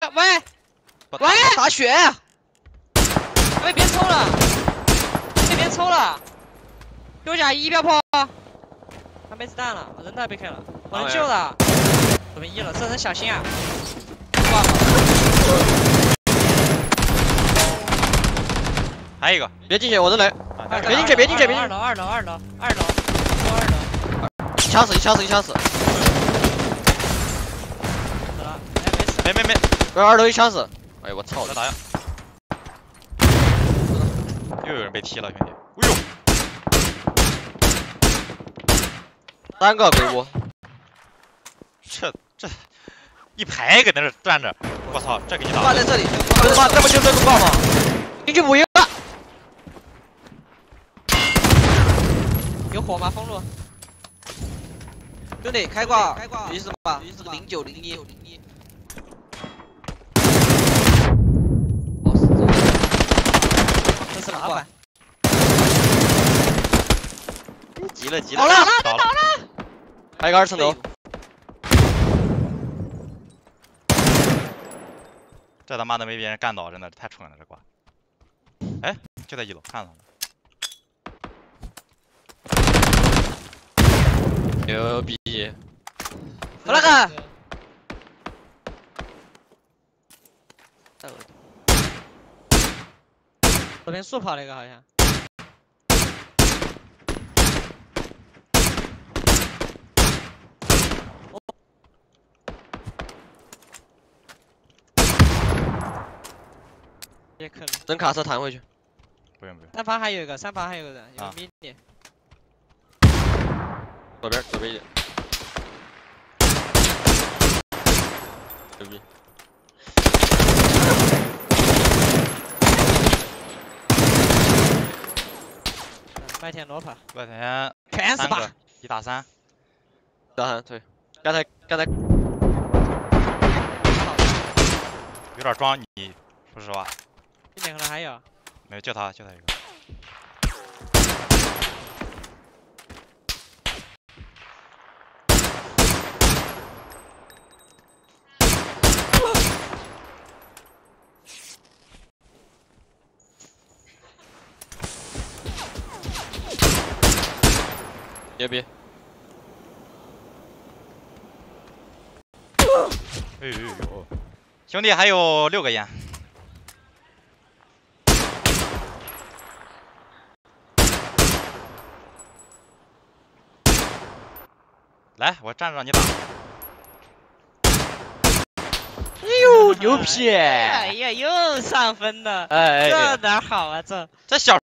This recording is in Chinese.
喂， 打血！ 喂，别抽了，别抽了，给我加1标炮。他没子弹了，人都还被开了，我能救的。左边1了，这人小心啊！挂了。 还有一个， 别进去，我这来。别进去，别进去，别进去。 2楼。 掐死，死。 死了，哎，没死。 没， 我2楼一枪死。哎呦我操！ 再打呀！又有人被踢了，兄弟！哎呦 ，3个鬼屋。 这一排搁那儿站着，我操，这给你打！ 挂在这里，妈，这不就这个挂吗？进去补一个。 有火吗？封路。 兄弟，开挂，有意思吧？是个0901。 这是老板。 急了， 倒了， 还有个2层楼。 这他妈的没别人干倒，真的太蠢了这挂。哎，就在1楼，看到了。 牛逼！ 我那个。左边树跑了一个好像。也可能。 等卡车弹回去。 不用。 3房还有一个，3房还有个人，有个 mini。 左边一点。牛逼！ 麦田裸跑。 麦田全是吧 ？1打3。 对，刚才有点装你，说实话。 这边可能还有。 没有，就他一个。 牛逼！ 哎呦，兄弟还有6个烟。来，我站着让你打。 哎呦，牛逼！ 哎呀，又上分了。 哎， 这哪好啊这？ 这小